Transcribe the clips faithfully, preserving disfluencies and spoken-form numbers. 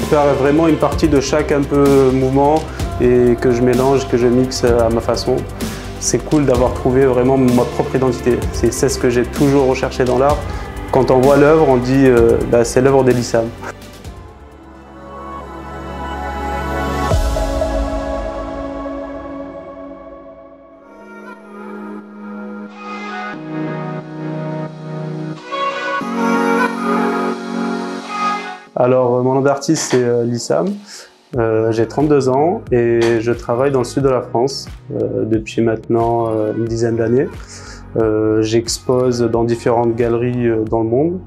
récupère vraiment une partie de chaque un peu mouvement et que je mélange, que je mixe à ma façon. C'est cool d'avoir trouvé vraiment ma propre identité. C'est ce que j'ai toujours recherché dans l'art. Quand on voit l'œuvre, on dit euh, bah, c'est l'œuvre d'Elissam. Alors, mon nom d'artiste, c'est euh, Lissam. Euh, j'ai trente-deux ans et je travaille dans le sud de la France euh, depuis maintenant euh, une dizaine d'années. Euh, J'expose dans différentes galeries euh, dans le monde.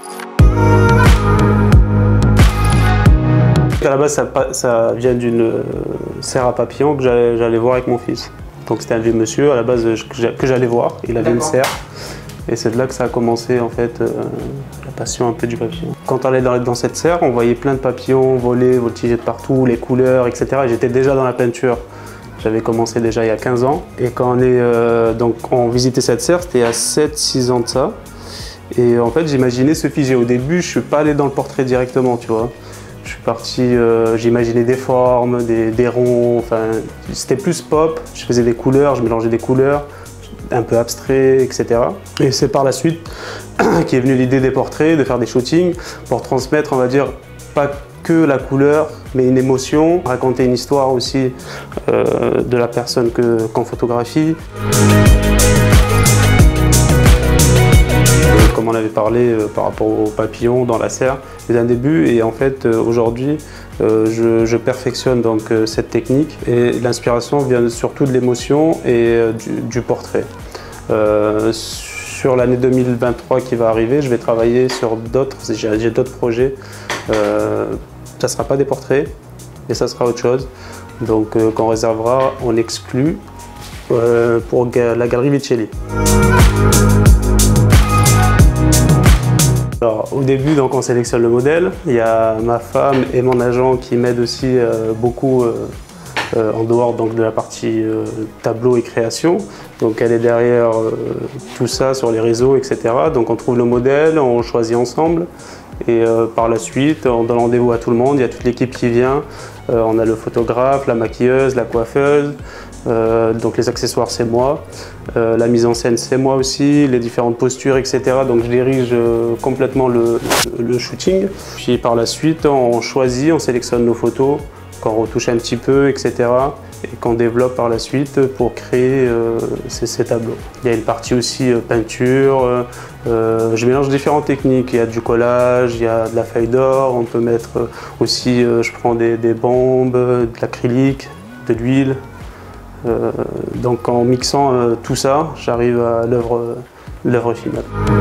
À la base, ça, ça vient d'une euh, serre à papillons que j'allais voir avec mon fils. Donc c'était un vieux monsieur à la base que j'allais voir, il avait une serre. Et c'est de là que ça a commencé en fait euh, la passion un peu du papillon. Quand on allait dans, dans cette serre, on voyait plein de papillons voler, voltiger de partout, les couleurs, et cetera. J'étais déjà dans la peinture. J'avais commencé déjà il y a quinze ans. Et quand on, est, euh, donc, on visitait cette serre, c'était il y a sept six ans de ça. Et en fait, j'imaginais se figer. Au début, je ne suis pas allé dans le portrait directement, tu vois. Je suis parti, euh, j'imaginais des formes, des, des ronds, enfin, c'était plus pop. Je faisais des couleurs, je mélangeais des couleurs, un peu abstrait, et cetera. Et c'est par la suite qu'est venue l'idée des portraits, de faire des shootings pour transmettre, on va dire, pas que la couleur, mais une émotion, raconter une histoire aussi euh, de la personne que, qu'on photographie. Comme on avait parlé euh, par rapport aux papillons dans la serre, c'est un début et en fait euh, aujourd'hui euh, je, je perfectionne donc euh, cette technique et l'inspiration vient surtout de l'émotion et euh, du, du portrait. Euh, sur l'année deux mille vingt-trois qui va arriver, je vais travailler sur d'autres, j'ai d'autres projets. Euh, ça ne sera pas des portraits, mais ça sera autre chose. Donc euh, qu'on réservera en exclu euh, pour la galerie Vicelli. Alors, au début, donc, on sélectionne le modèle. Il y a ma femme et mon agent qui m'aident aussi euh, beaucoup euh, euh, en dehors donc, de la partie euh, tableau et création. Donc elle est derrière euh, tout ça sur les réseaux, et cetera. Donc on trouve le modèle, on choisit ensemble. Et euh, par la suite, on donne rendez-vous à tout le monde. Il y a toute l'équipe qui vient. Euh, on a le photographe, la maquilleuse, la coiffeuse. Euh, donc les accessoires, c'est moi. Euh, la mise en scène, c'est moi aussi. Les différentes postures, et cetera. Donc je dirige euh, complètement le, le shooting. Puis par la suite, on choisit, on sélectionne nos photos, qu'on retouche un petit peu, et cetera. Et qu'on développe par la suite pour créer euh, ces, ces tableaux. Il y a une partie aussi euh, peinture. Euh, je mélange différentes techniques. Il y a du collage, il y a de la feuille d'or. On peut mettre aussi, euh, je prends des, des bombes, de l'acrylique, de l'huile. Euh, donc en mixant euh, tout ça, j'arrive à l'œuvre euh, l'œuvre finale.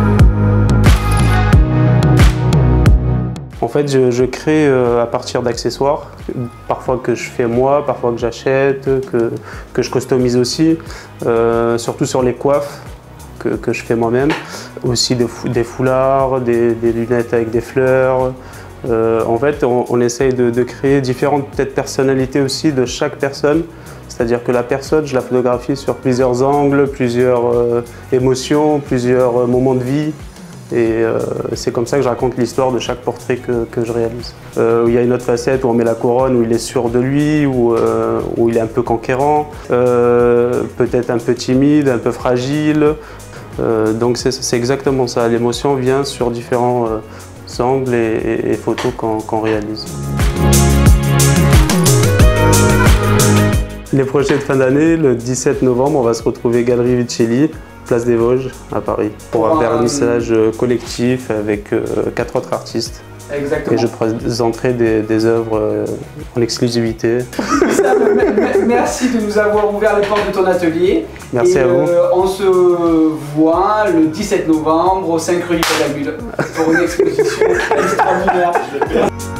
En fait, je, je crée euh, à partir d'accessoires, parfois que je fais moi, parfois que j'achète, que, que je customise aussi, euh, surtout sur les coiffes que, que je fais moi-même. Aussi des, fou des foulards, des, des lunettes avec des fleurs. Euh, en fait, on, on essaye de, de créer différentes peut-être personnalités aussi de chaque personne. C'est-à-dire que la personne, je la photographie sur plusieurs angles, plusieurs euh, émotions, plusieurs euh, moments de vie. Et euh, c'est comme ça que je raconte l'histoire de chaque portrait que, que je réalise. Euh, il y a une autre facette où on met la couronne, où il est sûr de lui, où, euh, où il est un peu conquérant, euh, peut-être un peu timide, un peu fragile. Euh, donc c'est exactement ça, l'émotion vient sur différents euh, angles et, et, et photos qu'on qu'on réalise. Les projets de fin d'année, le dix-sept novembre, on va se retrouver Galerie Vicelli, Place des Vosges, à Paris, pour un vernissage collectif avec euh, quatre autres artistes. Exactement. Et je présenterai des, des œuvres euh, en exclusivité. Merci de nous avoir ouvert les portes de ton atelier. Merci et, à vous. Euh, on se voit le dix-sept novembre au cinq rue Nicolas Bulle pour une exposition extraordinaire.